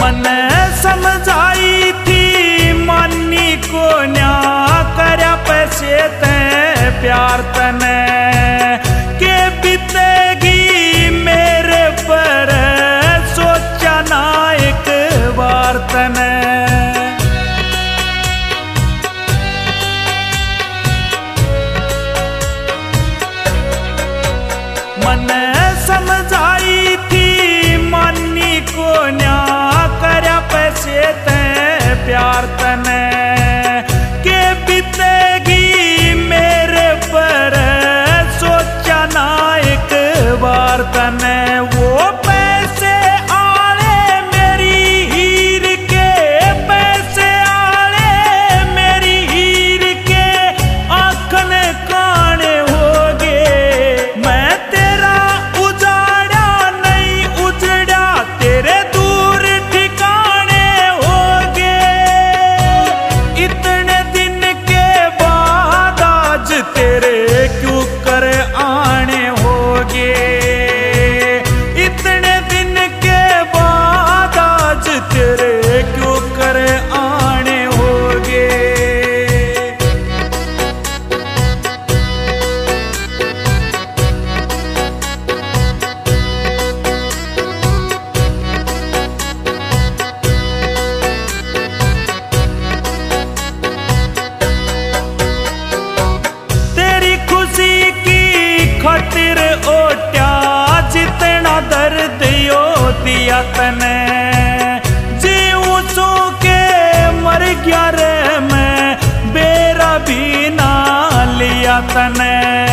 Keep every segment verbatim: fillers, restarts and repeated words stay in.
मन समझाई थी मानी को न्या करया पैसे ते प्यार तने के बीतेगी मेरे पर सोचा ना एक बार तने। मन समझाई थी मानी को न्या करया पैसे ते प्यार तने के बीतेगी मेरे पर सोचा ना एक बार तने। वो पैसे आले मेरी हीर के पैसे आले मेरी हीर के आँखन काने हो गए। मैं तेरा उजाड़ा नहीं उजड़ा तेरे दूर ठिकाने हो गए। इतने दिन के बाद आज तेरे क्यों कर आने हो गए। इतने दिन के बाद आज तेरे क्यों कर आने हो गए। तेरी खुशी की खातिर ओट्या जितना दर्द यो दिया तने जीऊं सो के मर गया रे मैं बेरा भी ना लिया तने।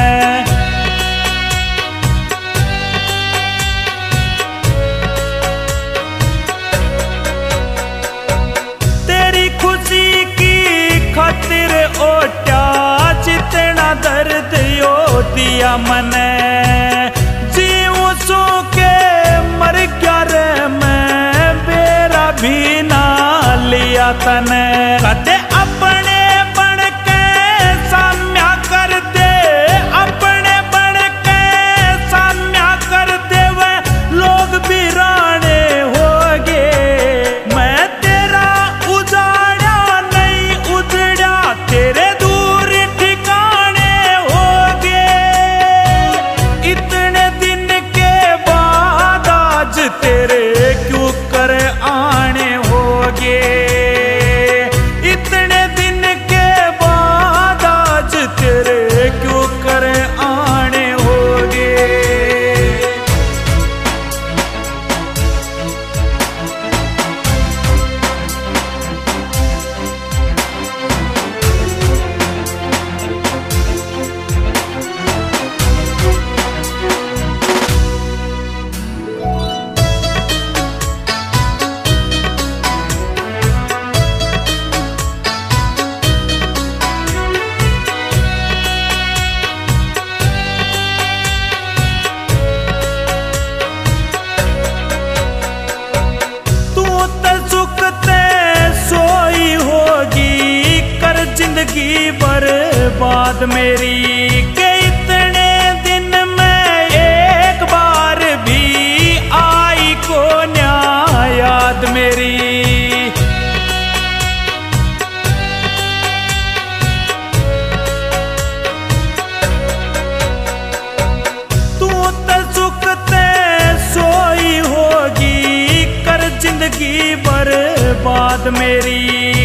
तेरी खुशी की खातिर ओट्या जितना दर्द यो दिया मने जीऊं सो के मर गया रे मैं बेरा भी ना लिया तने। कदे अपने बन के साम्या कर दे अपने बन के साम्या कर दे वे लोग भी राणे हो गए। मैं तेरा उजाड़ा नहीं उजड़ा तेरे दूर ठिकाने हो गए। इतने दिन के बाद आज तेरे क्यों कर आने हो गए। इतने दिन के बाद आज तेरे क्यों कर आने हो गए। तू तो सुख ते सोई होगी कर जिंदगी बर्बाद मेरी के इतने दिन में एक बार भी आई को न्या याद मेरी। तू तो सुख ते सोई होगी कर जिंदगी बर्बाद मेरी